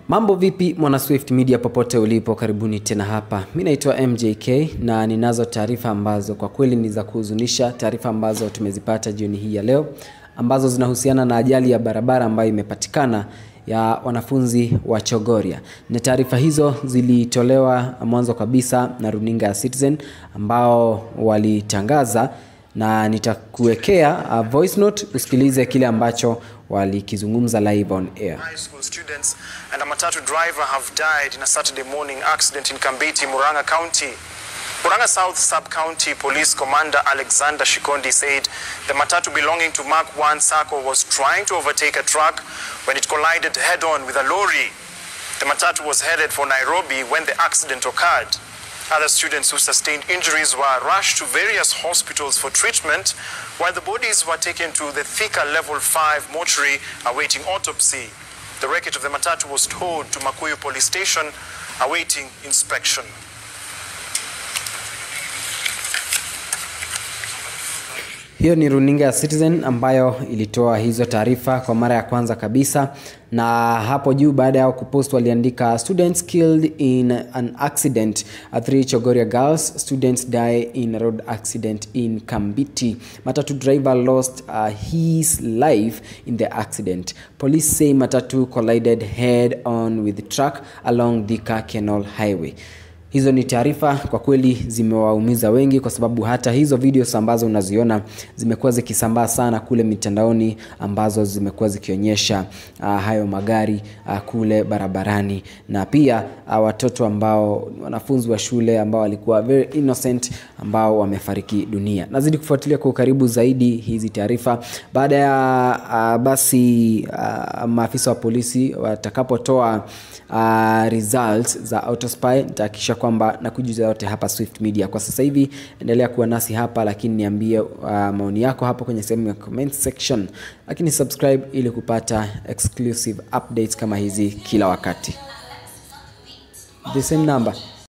Mambo vipi mwana Swift Media popote ulipo, karibuni tena hapa. Mimi naitwa MJK na ninazo taarifa ambazo kwa kweli ni za kuhuzunisha, taarifa ambazo tumezipata jioni hii ya leo ambazo zinahusiana na ajali ya barabara ambayo imepatikana ya wanafunzi wa Chogoria. Na taarifa hizo zilitolewa mwanzo kabisa na runinga ya Citizen ambao walitangaza, na nitakuwekea voice note usikilize kile ambacho walikizungumza live on air. High school students and a matatu driver have died in a Saturday morning accident in Kambiti, Murang'a County. Murang'a South Sub-County Police Commander Alexander Shikondi said the matatu belonging to Mark 1 Sacco was trying to overtake a truck when it collided head-on with a lorry. The matatu was headed for Nairobi when the accident occurred. Other students who sustained injuries were rushed to various hospitals for treatment, while the bodies were taken to the Thika Level 5 mortuary awaiting autopsy. The wreckage of the matatu was towed to Makuyu Police Station awaiting inspection. Hiyo ni runinga ya Citizen ambayo ilitoa hizo taarifa kwa mara ya kwanza kabisa, na hapo juu baada ya kupost waliandika students killed in an accident, 3 Chogoria girls students die in road accident in Kambiti. Matatu driver lost his life in the accident. Police say matatu collided head on with the truck along Thika Canal Highway. Hizo ni taarifa kwa kweli zimewaumiza wengi, kwa sababu hata hizo videos ambazo unaziona zimekuwa zikisambaa sana kule mitandaoni, ambazo zimekuwa zikionyesha hayo magari kule barabarani, na pia watoto ambao wanafunzi wa shule ambao walikuwa very innocent ambao wamefariki dunia. Nazidi kufuatilia kwa karibu zaidi hizi taarifa. Baada ya basi maafisa wa polisi watakapotoa results za Autopsy, nitahakikisha kwamba nakujuza yote hapa Swift Media. Kwa sasa hivi endelea kuwa nasi hapa, lakini niambie maoni yako hapo kwenye sehemu ya comment section, lakini subscribe ili kupata exclusive updates kama hizi kila wakati. The same number